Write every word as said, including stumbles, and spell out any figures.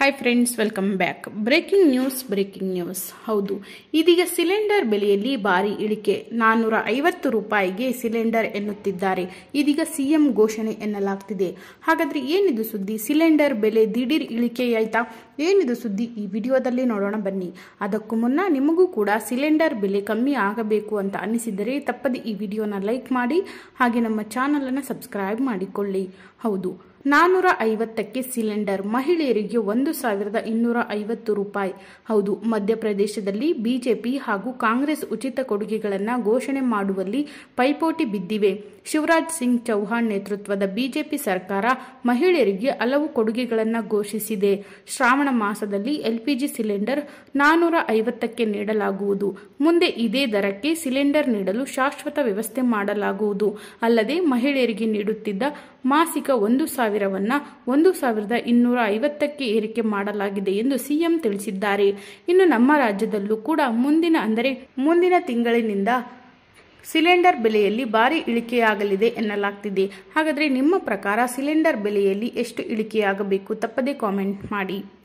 Hi friends, welcome back. Breaking news breaking news ಹೌದು, ಇದೀಗ cylinder ಬೆಲೆಯಲ್ಲಿ ಭಾರಿ ಇಳಿಕೆ. ನಾನ್ನೂರ ಐವತ್ತು ರೂಪಾಯಿಗೆ ಸಿಲಿಂಡರ್ ಎನ್ನುತ್ತಿದ್ದಾರೆ. ಇದೀಗ ಸಿಎಂ ಘೋಷಣೆ ಎನ್ನಲಾಗ್ತಿದೆ. ಹಾಗಾದ್ರೆ ಏನಿದು ಸುದ್ದಿ? ಸಿಲಿಂಡರ್ ಬೆಲೆ ದಿಢೀರ್ ಇಳಿಕೆಯಾಯ್ತಾ? ಏನಿದು ಸುದ್ದಿ? ಈ ವಿಡಿಯೋದಲ್ಲಿ ನೋಡೋಣ ಬನ್ನಿ. ಅದಕ್ಕೂ ಮುನ್ನ ನಿಮಗೂ ಕೂಡ ಸಿಲಿಂಡರ್ ಬೆಲೆ ಕಮ್ಮಿ ಆಗಬೇಕು ಅಂತ ಅನಿಸಿದರೆ ತಪ್ಪದೆ ಈ ವಿಡಿಯೋನ ಲೈಕ್ ಮಾಡಿ, ಹಾಗೆ ನಮ್ಮ ಚಾನಲ್ ಅನ್ನು ಸಬ್ಸ್ಕ್ರೈಬ್ ಮಾಡಿಕೊಳ್ಳಿ. ಹೌದು, ನಾನ್ನೂರ ಐವತ್ತಕ್ಕೆ ಸಿಲಿಂಡರ್, ಮಹಿಳೆಯರಿಗೆ ಒಂದು ಸಾವಿರದ ಇನ್ನೂರ ಐವತ್ತು ರೂಪಾಯಿ. ಹೌದು, ಮಧ್ಯಪ್ರದೇಶದಲ್ಲಿ ಬಿಜೆಪಿ ಹಾಗೂ ಕಾಂಗ್ರೆಸ್ ಉಚಿತ ಕೊಡುಗೆಗಳನ್ನು ಘೋಷಣೆ ಮಾಡುವಲ್ಲಿ ಪೈಪೋಟಿ ಬಿದ್ದಿವೆ. ಶಿವರಾಜ್ ಸಿಂಗ್ ಚೌಹಾಣ್ ನೇತೃತ್ವದ ಬಿಜೆಪಿ ಸರ್ಕಾರ ಮಹಿಳೆಯರಿಗೆ ಹಲವು ಕೊಡುಗೆಗಳನ್ನು ಘೋಷಿಸಿದೆ. ಶ್ರಾವಣ ಮಾಸದಲ್ಲಿ ಎಲ್ಪಿಜಿ ಸಿಲಿಂಡರ್ ನಾನ್ನೂರ ಐವತ್ತಕ್ಕೆ ನೀಡಲಾಗುವುದು. ಮುಂದೆ ಇದೇ ದರಕ್ಕೆ ಸಿಲಿಂಡರ್ ನೀಡಲು ಶಾಶ್ವತ ವ್ಯವಸ್ಥೆ ಮಾಡಲಾಗುವುದು. ಅಲ್ಲದೆ ಮಹಿಳೆಯರಿಗೆ ನೀಡುತ್ತಿದ್ದ ಮಾಸಿಕ ಒಂದು ಸಾವಿರವನ್ನ ಒಂದು ಸಾವಿರದ ಇನ್ನೂರ ಐವತ್ತಕ್ಕೆ ಏರಿಕೆ ಮಾಡಲಾಗಿದೆ ಎಂದು ಸಿಎಂ ತಿಳಿಸಿದ್ದಾರೆ. ಇನ್ನು ನಮ್ಮ ರಾಜ್ಯದಲ್ಲೂ ಕೂಡ ಮುಂದಿನ ಅಂದರೆ ಮುಂದಿನ ತಿಂಗಳಿನಿಂದ ಸಿಲಿಂಡರ್ ಬೆಲೆಯಲ್ಲಿ ಭಾರಿ ಇಳಿಕೆಯಾಗಲಿದೆ ಎನ್ನಲಾಗ್ತಿದೆ. ಹಾಗಾದರೆ ನಿಮ್ಮ ಪ್ರಕಾರ ಸಿಲಿಂಡರ್ ಬೆಲೆಯಲ್ಲಿ ಎಷ್ಟು ಇಳಿಕೆಯಾಗಬೇಕು? ತಪ್ಪದೇ ಕಾಮೆಂಟ್ ಮಾಡಿ.